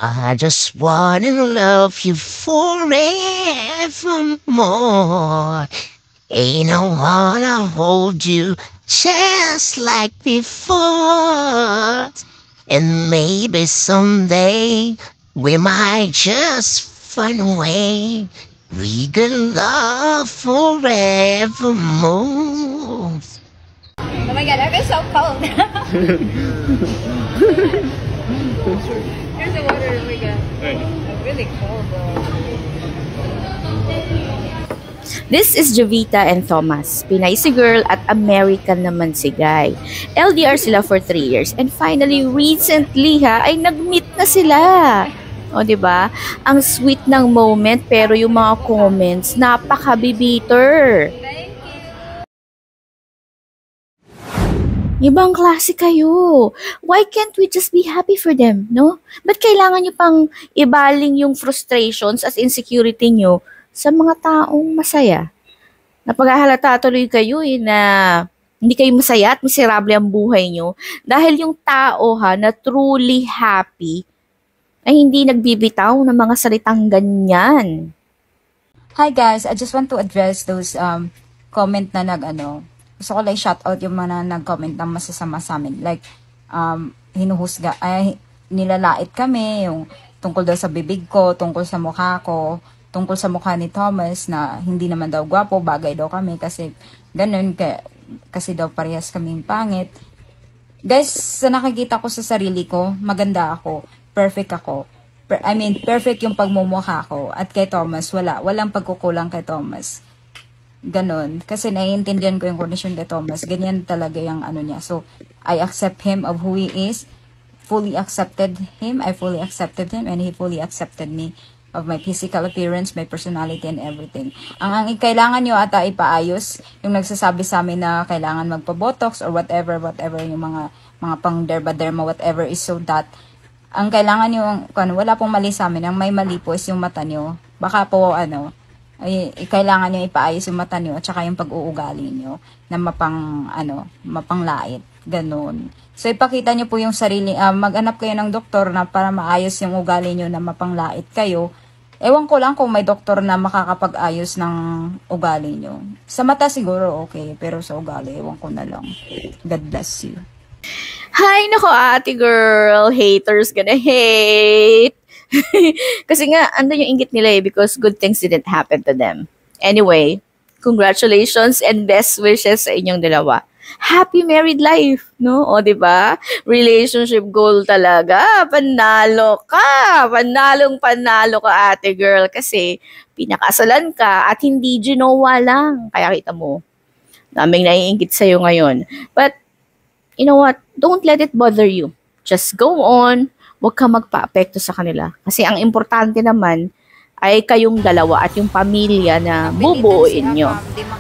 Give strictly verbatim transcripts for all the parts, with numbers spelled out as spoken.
I just wanna love you forevermore. Ain't no wanna hold you just like before. And maybe someday we might just find a way we can love forevermore. Oh my god, I feel so cold. Here's the water, oh my god. I'm really cold though. This is Jovita and Thomas. Pinay si girl at American naman si guy. L D R sila for three years and finally recently ha ay nag-meet na sila. O di ba? Ang sweet ng moment pero yung mga comments napaka-bibitter. Ibang klase kayo. Why can't we just be happy for them, no? Ba't kailangan nyo pang ibaling yung frustrations at insecurity nyo sa mga taong masaya? Napaghahalata tuloy kayo eh, na hindi kayo masaya at miserable ang buhay nyo dahil yung tao ha na truly happy ay hindi nagbibitaw ng mga salitang ganyan. Hi guys, I just want to address those um comment na nag ano. Gusto ko like shout out yung mga nag-comment na masasama sa amin. Like, um, hinuhusga, ay, nilalait kami, yung tungkol daw sa bibig ko, tungkol sa mukha ko, tungkol sa mukha ni Thomas na hindi naman daw gwapo, bagay daw kami kasi ganun, ka, kasi daw parehas kaming pangit. Guys, sa nakikita ko sa sarili ko, maganda ako, perfect ako. Per, I mean, perfect yung pagmumukha ko. At kay Thomas, wala. Walang pagkukulang kay Thomas. Ganon. Kasi naiintindihan ko yung kondisyon kay Thomas. Ganyan talaga yung ano niya. So, I accept him of who he is. Fully accepted him. I fully accepted him. And he fully accepted me of my physical appearance, my personality, and everything. Ang, ang kailangan nyo ata ipaayos, yung nagsasabi sa amin na kailangan magpa-botox or whatever, whatever, yung mga, mga pang derma-derma, whatever is so that, ang kailangan nyo, kung wala pong mali sa amin, ang may mali po is yung mata nyo. Baka po, ano, ay, kailangan nyo ipaayos yung mata nyo at saka yung pag-uugali nyo na mapang, ano, mapanglait. Ganon. So, ipakita nyo po yung sarili, uh, mag-anap kayo ng doktor na para maayos yung ugali nyo na mapanglait kayo. Ewan ko lang kung may doktor na makakapag-ayos ng ugali nyo. Sa mata siguro okay, pero sa ugali, ewan ko na lang. God bless you. Hi, nako ate girl. Haters gonna hate. Kasi nga, ando yung inggit nila eh, because good things didn't happen to them. Anyway, congratulations and best wishes sa inyong dalawa. Happy married life, no? O, di ba? Relationship goal talaga. Panalo ka. Panalong panalo ka, ate girl. Kasi pinakasalan ka at hindi ginawa lang. Kaya kita mo, daming naiingit sa'yo ngayon. But, you know what? Don't let it bother you. Just go on. Huwag ka magpa-apekto sa kanila. Kasi ang importante naman ay kayong dalawa at yung pamilya na bubuuin nyo.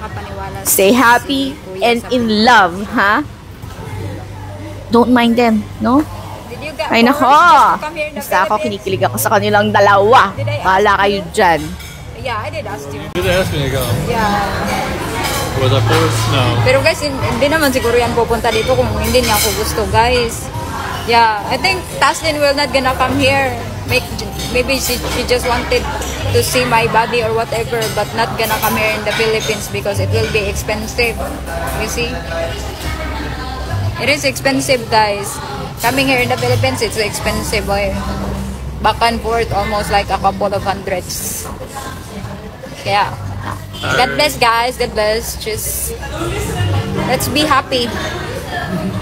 Stay happy and in love, ha? Don't mind them, no? Ay nako! Basta ako, kinikilig ako sa kanilang dalawa. Bahala kayo dyan. Yeah, I did ask you. You did ask me to go. Yeah. Was I forced? No. Pero guys, hindi naman siguro yan pupunta dito kung hindi niya ako gusto, guys. Yeah, I think Taslin will not gonna come here. Make, maybe she, she just wanted to see my body or whatever, but not gonna come here in the Philippines because it will be expensive. You see? It is expensive, guys. Coming here in the Philippines, it's expensive. Boy. Back and forth, almost like a couple of hundreds. Yeah. God bless, guys. God bless. Just let's be happy.